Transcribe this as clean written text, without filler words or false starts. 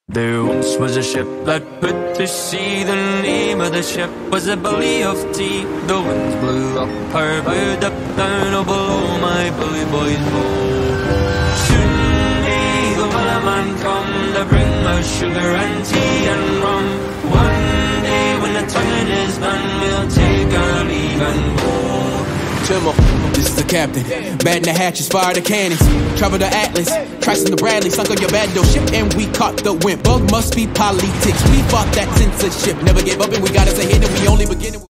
There once was a ship that put to sea. The name of the ship was a belly of tea. The winds blew up her bow, up down, oh below my bully boys blow. Soon may the wellerman come to bring us sugar and tea and rum. One day when the tonguing is done, we'll take our leave and go. This is the captain. Batting the hatches, fire the cannons. Travel the Atlas, tracing the Bradley, sunk on your battle ship, and we caught the wind. Bug must be politics. We fought that censorship, never gave up, and we got us ahead, and we only beginning.